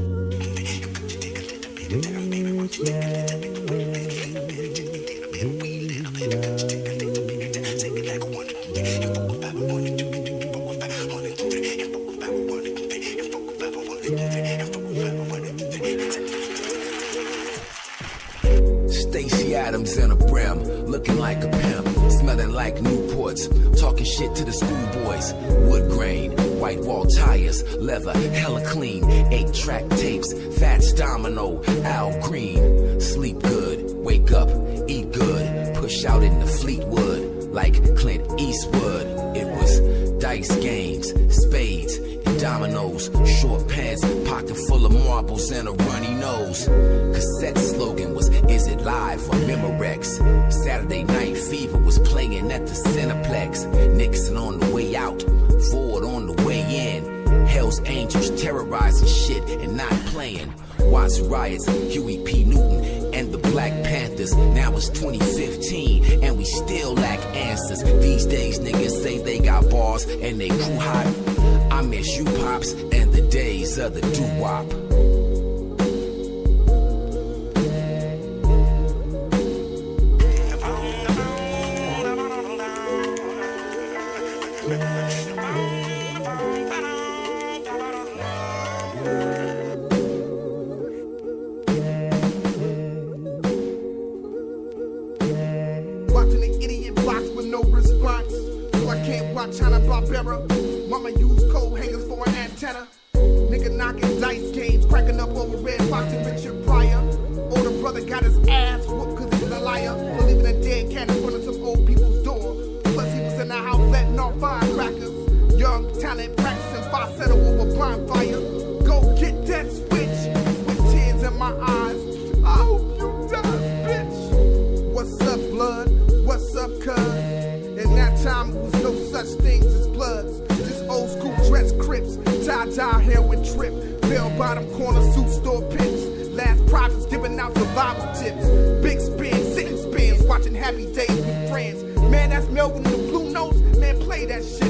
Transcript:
Adams in a brim, looking like a pimp, smelling like Newports, talking shit to the schoolboys. Wood grain, white wall tires, leather, hella clean. 8-track tapes, Fats Domino, Al Green. Sleep good, wake up, eat good, push out in the Fleetwood like Clint Eastwood. It was dice games, spades, and dominoes, short pants, pocket full of marbles, and a runny nose. Cassette slogan was, is it live or Memorex? Saturday Night Fever was playing at the Cineplex. Nixon on the way out, Ford on the way in. Hell's Angels terrorizing shit and not playing. Watts riots, Huey P. Newton, and the Black Panthers. Now it's 2015, and we still lack answers. These days, niggas say they got bars and they crew hot. I miss you, Pops, and the days of the doo-wop. Mama used cold hangers for an antenna. Nigga knocking dice games, cracking up over Red Fox and Richard Pryor. Older brother got his ass whooped cause he was a liar, believing a dead cat in front of some old people's door. Plus he was in the house letting off firecrackers. Young talent practicing falsetto over bonfire. Go get that switch with tears in my eyes. I hope you die, bitch. What's up, blood? What's up, cuz? In that time, there was no such things as bloods. Just old school dress crips, tie-dye heroin trip, bell-bottom corner suit store pips. Last profits giving out survival tips. Big spins, sitting spins, watching Happy Days with friends. Man, that's Melvin the Blue Notes. Man, play that shit.